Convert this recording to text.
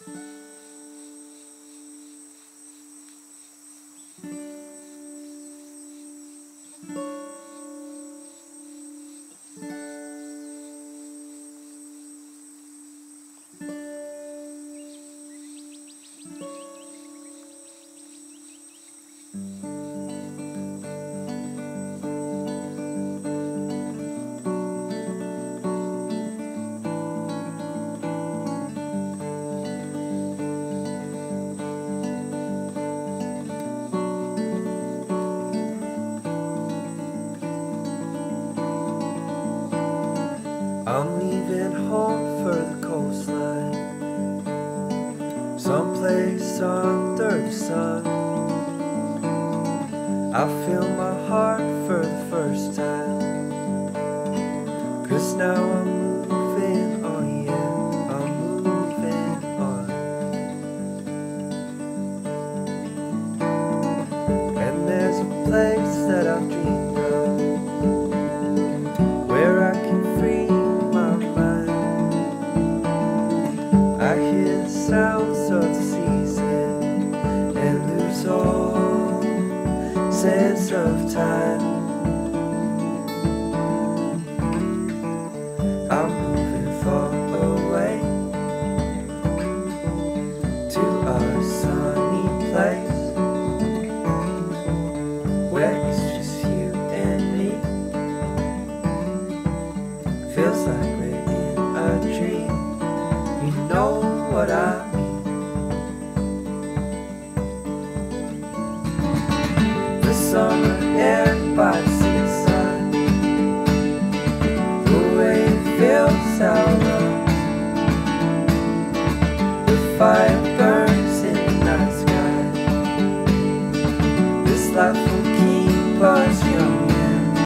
I'm leaving home for the coastline, someplace under the sun. I feel my heart for the first time, 'cause now I'm moving on, yeah, I'm moving on. And there's a place that I've dreamed of, where I can free my mind. I hear the sounds of the season and lose all sense of time. I'm moving far away to a sunny place where it's just you and me. Feels like we're in a dream. You know what I mean. The summer air by the seaside, the way it fills our lungs. The fire burns in the night sky. This life will keep us